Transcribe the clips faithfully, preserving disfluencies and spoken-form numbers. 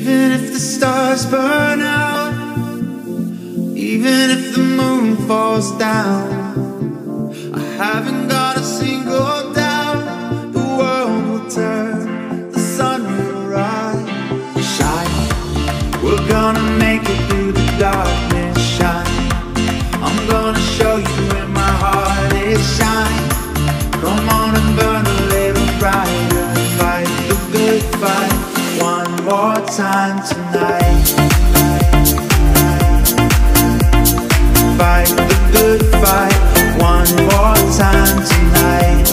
Even if the stars burn out, even if the moon falls down, I haven't got a single doubt. The world will turn, the sun will rise. Shine, we're gonna make it through the darkness. Shine, I'm gonna show you where my heart is. Shine, come on and burn a little brighter. Fight the good fight one more time tonight. Fight the good fight one more time tonight.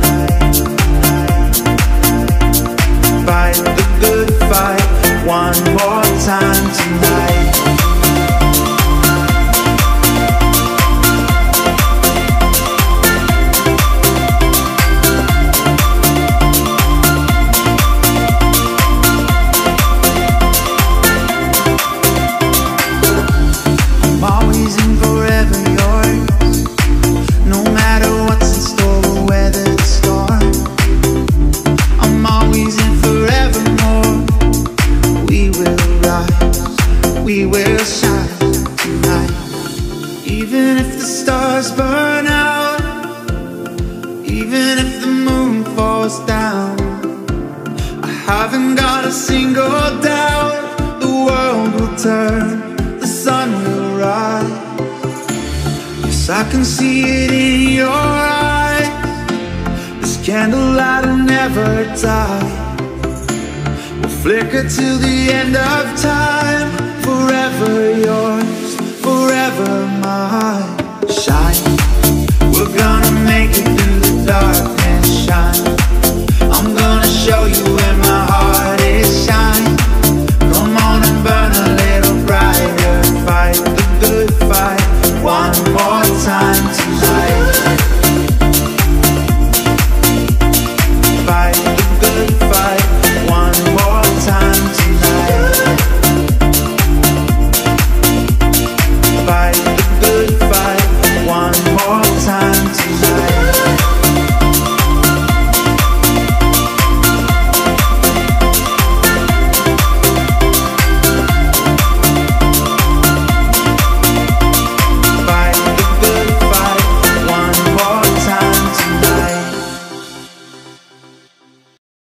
Fight the good fight one more time tonight. We will shine tonight. Even if the stars burn out, even if the moon falls down, I haven't got a single doubt. The world will turn, the sun will rise. Yes, I can see it in your eyes. This candlelight will never die. We'll flicker till the end of time. Forever yours, forever mine. Shine, we're gonna make it through the darkness. Shine, I'm gonna show you